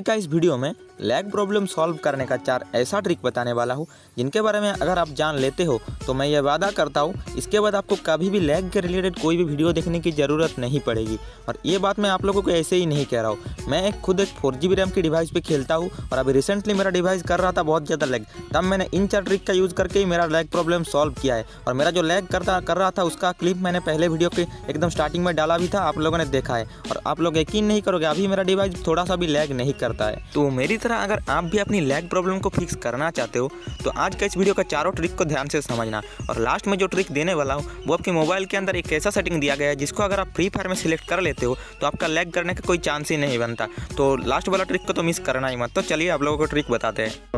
का इस वीडियो में लैग प्रॉब्लम सॉल्व करने का 4 ऐसा ट्रिक बताने वाला हूँ जिनके बारे में अगर आप जान लेते हो तो मैं ये वादा करता हूँ इसके बाद आपको कभी भी लैग के रिलेटेड कोई भी वीडियो देखने की ज़रूरत नहीं पड़ेगी। और ये बात मैं आप लोगों को ऐसे ही नहीं कह रहा हूँ, मैं खुद एक 4GB रैम की डिवाइस पे खेलता हूँ और अभी रिसेंटली मेरा डिवाइस कर रहा था बहुत ज़्यादा लैग, तब मैंने इन 4 ट्रिक का यूज़ करके ही मेरा लैग प्रॉब्लम सॉल्व किया है। और मेरा जो लैग कर रहा था उसका क्लिप मैंने पहले वीडियो के एकदम स्टार्टिंग में डाला भी था, आप लोगों ने देखा है। और आप लोग यकीन नहीं करोगे, अभी मेरा डिवाइस थोड़ा सा भी लैग नहीं करता है। तो मेरी तरह अगर आप भी अपनी लैग प्रॉब्लम को फिक्स करना चाहते हो तो आज का इस वीडियो का चारों ट्रिक को ध्यान से समझना। और लास्ट में जो ट्रिक देने वाला हूँ वो आपके मोबाइल के अंदर एक ऐसा सेटिंग दिया गया है जिसको अगर आप फ्री फायर में सिलेक्ट कर लेते हो तो आपका लैग करने का कोई चांस ही नहीं बनता। तो लास्ट वाला ट्रिक को तो मिस करना ही मत। तो चलिए आप लोगों को ट्रिक बताते हैं।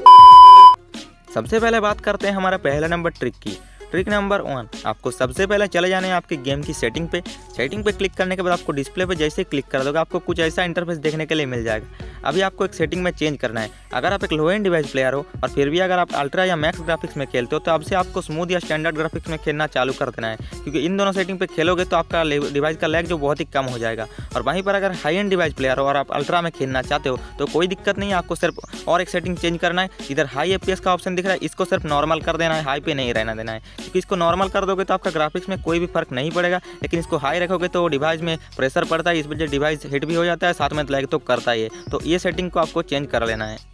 सबसे पहले बात करते हैं हमारा पहला नंबर ट्रिक की। ट्रिक नंबर 1, आपको सबसे पहले चले जाना है आपके गेम की सेटिंग पे। सेटिंग पे क्लिक करने के बाद आपको डिस्प्ले पे जैसे क्लिक कर दोगे आपको कुछ ऐसा इंटरफेस देखने के लिए मिल जाएगा। अभी आपको एक सेटिंग में चेंज करना है। अगर आप एक लो एंड डिवाइस प्लेयर हो और फिर भी अगर आप अल्ट्रा या मैक्स ग्राफिक्स में खेलते हो तो अब से आपको स्मूथ या स्टैंडर्ड ग्राफिक्स में खेलना चालू कर देना है, क्योंकि इन दोनों सेटिंग पे खेलोगे तो आपका डिवाइस का लैग जो बहुत ही कम हो जाएगा। और वहीं पर अगर हाई एंड डिवाइस प्लेयर हो और आप अल्ट्रा में खेलना चाहते हो तो कोई दिक्कत नहीं है, आपको सिर्फ और एक सेटिंग चेंज करना है। इधर हाई FPS का ऑप्शन दिख रहा है, इसको सिर्फ नॉर्मल कर देना है, हाई पे नहीं रहना देना है। क्योंकि इसको नॉर्मल कर दोगे तो आपका ग्राफिक्स में कोई भी फर्क नहीं पड़ेगा, लेकिन इसको हाई रखोगे तो डिवाइस में प्रेशर पड़ता है, इस वजह डिवाइस हिट भी हो जाता है, साथ में लैग तो करता ही है। तो ये सेटिंग को आपको चेंज कर लेना है।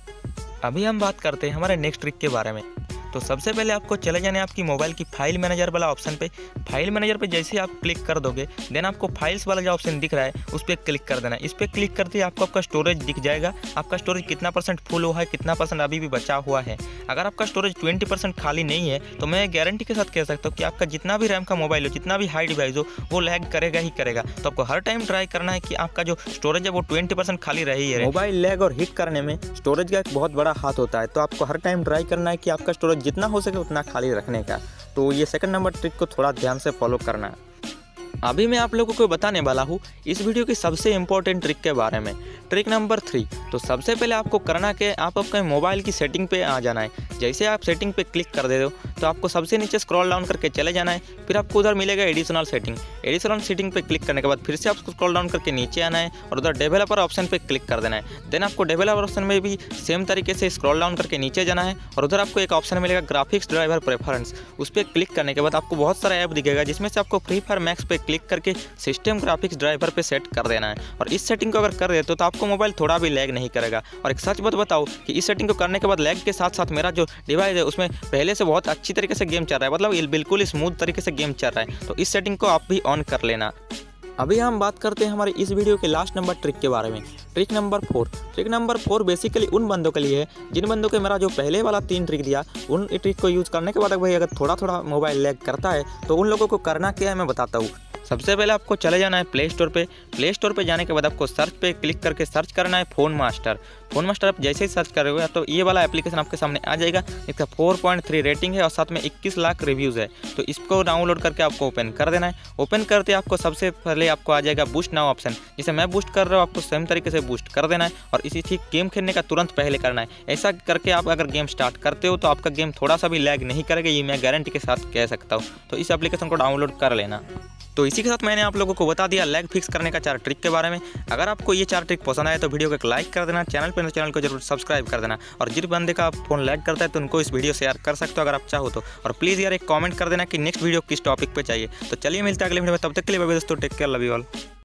अभी हम बात करते हैं हमारे नेक्स्ट ट्रिक के बारे में। तो सबसे पहले आपको चले जाना है आपकी मोबाइल की फाइल मैनेजर वाला ऑप्शन पे। फाइल मैनेजर पे जैसे ही आप क्लिक कर दोगे देन आपको फाइल्स वाला जो ऑप्शन दिख रहा है उस पर क्लिक कर देना है। इस पर क्लिक करते ही आपको आपका स्टोरेज दिख जाएगा, आपका स्टोरेज कितना % फुल हुआ है, कितना % अभी भी बचा हुआ है। अगर आपका स्टोरेज 20% खाली नहीं है तो मैं गारंटी के साथ कह सकता हूँ कि आपका जितना भी रैम का मोबाइल हो, जितना भी हाई डिवाइस हो, वो लैग करेगा ही करेगा। तो आपको हर टाइम ट्राई करना है कि आपका जो स्टोरेज है वो 20% खाली रही है। मोबाइल लैग और हिट करने में स्टोरेज का एक बहुत बड़ा हाथ होता है, तो आपको हर टाइम ट्राई करना है कि आपका स्टोरेज जितना हो सके उतना खाली रखने का। तो ये सेकंड नंबर ट्रिक को थोड़ा ध्यान से फॉलो करना है। अभी मैं आप लोगों को बताने वाला हूँ इस वीडियो की सबसे इंपॉर्टेंट ट्रिक के बारे में। ट्रिक नंबर 3, तो सबसे पहले आपको करना कि आप अपने मोबाइल की सेटिंग पे आ जाना है। जैसे आप सेटिंग पे क्लिक कर दे दो तो आपको सबसे नीचे स्क्रॉल डाउन करके चले जाना है। फिर आपको उधर मिलेगा एडिशनल सेटिंग। एडिशनल सेटिंग पे क्लिक करने के बाद फिर से आपको स्क्रॉल डाउन करके नीचे आना है और उधर डेवलपर ऑप्शन पे क्लिक कर देना है। देन आपको डेवलपर ऑप्शन में भी सेम तरीके से स्क्रॉल डाउन करके नीचे जाना है और उधर आपको एक ऑप्शन मिलेगा ग्राफिक्स ड्राइवर प्रेफरेंस। उस पर क्लिक करने के बाद आपको बहुत सारा ऐप दिखेगा जिसमें से आपको फ्री फायर मैक्स पे क्लिक करके सिस्टम ग्राफिक्स ड्राइवर पे सेट कर देना है। और इस सेटिंग को अगर कर देते हो तो आपको मोबाइल थोड़ा भी लैग नहीं करेगा। और एक सच बात बताओ कि इस सेटिंग को करने के बाद लैग के साथ साथ मेरा जो डिवाइस है उसमें पहले से बहुत अच्छी तरीके से गेम चल रहा है, मतलब बिल्कुल स्मूथ तरीके से गेम चल रहा है। तो इस सेटिंग को आप भी ऑन कर लेना। अभी हम बात करते हैं हमारे इस वीडियो के लास्ट नंबर ट्रिक के बारे में। Trick number 4। Trick number 4 basically उन बंदों के लिए है जिन बंदों के मेरा जो पहले वाला 3 ट्रिक दिया उन ट्रिक को यूज़ करने के बाद भाई अगर थोड़ा थोड़ा मोबाइल लैग करता है तो उन लोगों को करना क्या है मैं बताता हूँ। सबसे पहले आपको चले जाना है प्ले स्टोर पे। प्ले स्टोर पे जाने के बाद आपको सर्च पे क्लिक करके सर्च करना है फ़ोन मास्टर। फ़ोन मास्टर आप जैसे ही सर्च करोगे तो ये वाला एप्लीकेशन आपके सामने आ जाएगा। इसका 4.3 रेटिंग है और साथ में 21 लाख रिव्यूज़ है। तो इसको डाउनलोड करके आपको ओपन कर देना है। ओपन करते आपको सबसे पहले आपको आ जाएगा बूस्ट नाउ ऑप्शन। जिसे मैं बूस्ट कर रहा हूँ आपको सेम तरीके से बूस्ट कर देना है और इसी ठीक गेम खेलने का तुरंत पहले करना है। ऐसा करके आप अगर गेम स्टार्ट करते हो तो आपका गेम थोड़ा सा भी लैग नहीं करेगा, ये मैं गारंटी के साथ कह सकता हूँ। तो इस एप्लीकेशन को डाउनलोड कर लेना। तो इसी के साथ मैंने आप लोगों को बता दिया लैग फिक्स करने का 4 ट्रिक के बारे में। अगर आपको ये 4 ट्रिक पसंद आए तो वीडियो को एक लाइक कर देना, चैनल को जरूर सब्सक्राइब कर देना। और जिस बंदे का फ़ोन लैग करता है तो उनको इस वीडियो शेयर कर सकते हो अगर आप चाहो तो। और प्लीज़ यार एक कमेंट कर देना कि नेक्स्ट वीडियो किस टॉपिक पे चाहिए। तो चलिए मिलते हैं अगले वीडियो में, तब तक के लिए दोस्तों take care, love you all.